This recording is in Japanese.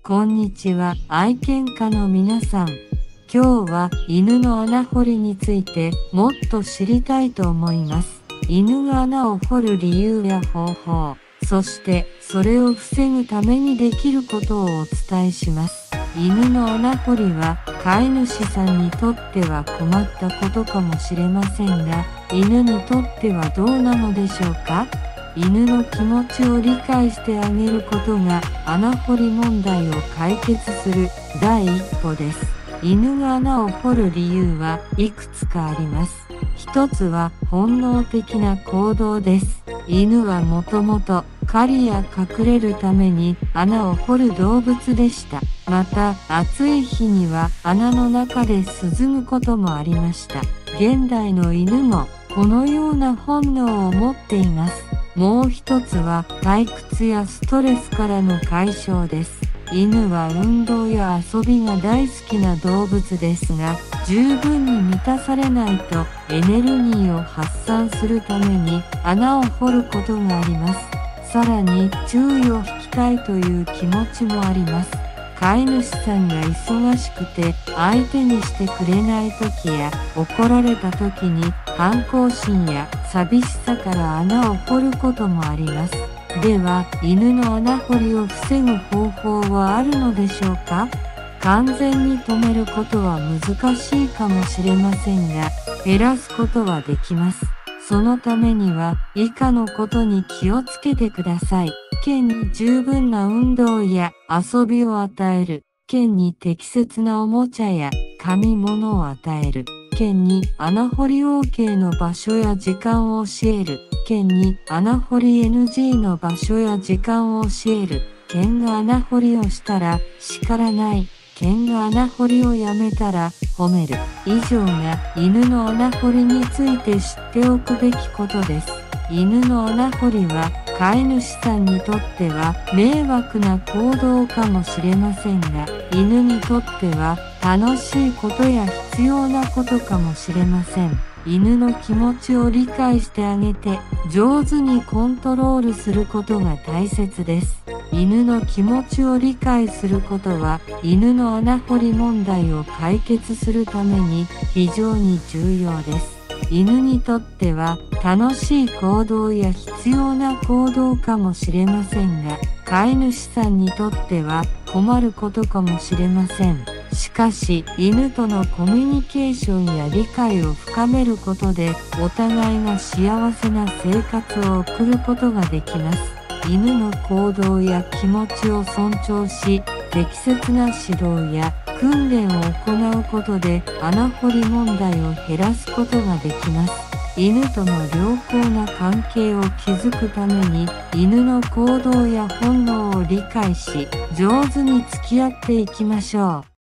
こんにちは、愛犬家の皆さん。今日は犬の穴掘りについてもっと知りたいと思います。犬が穴を掘る理由や方法、そしてそれを防ぐためにできることをお伝えします。犬の穴掘りは飼い主さんにとっては困ったことかもしれませんが、犬にとってはどうなのでしょうか？犬の気持ちを理解してあげることが穴掘り問題を解決する第一歩です。犬が穴を掘る理由はいくつかあります。一つは本能的な行動です。犬はもともと狩りや隠れるために穴を掘る動物でした。また暑い日には穴の中で涼むこともありました。現代の犬もこのような本能を持っています。もう一つは退屈やストレスからの解消です。犬は運動や遊びが大好きな動物ですが、十分に満たされないとエネルギーを発散するために穴を掘ることがあります。さらに注意を引きたいという気持ちもあります。飼い主さんが忙しくて相手にしてくれない時や怒られた時に反抗心や寂しさから穴を掘ることもあります。では犬の穴掘りを防ぐ方法はあるのでしょうか？完全に止めることは難しいかもしれませんが、減らすことはできます。そのためには以下のことに気をつけてください。犬に十分な運動や遊びを与える。犬に適切なおもちゃや噛み物を与える。犬に穴掘り OK の場所や時間を教える。犬に穴掘り NG の場所や時間を教える。犬が穴掘りをしたら叱らない。犬が穴掘りをやめたら褒める。以上が犬の穴掘りについて知っておくべきことです。犬の穴掘りは飼い主さんにとっては迷惑な行動かもしれませんが、犬にとっては楽しいことや必要なことかもしれません。犬の気持ちを理解してあげて上手にコントロールすることが大切です。犬の気持ちを理解することは犬の穴掘り問題を解決するために非常に重要です。犬にとっては楽しい行動や必要な行動かもしれませんが、飼い主さんにとっては困ることかもしれません。しかし、犬とのコミュニケーションや理解を深めることで、お互いが幸せな生活を送ることができます。犬の行動や気持ちを尊重し、適切な指導や訓練を行うことで穴掘り問題を減らすことができます。犬との良好な関係を築くために犬の行動や本能を理解し、上手に付き合っていきましょう。